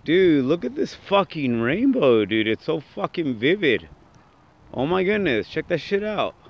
Dude, look at this fucking rainbow, dude. It's so fucking vivid. Oh my goodness, check that shit out.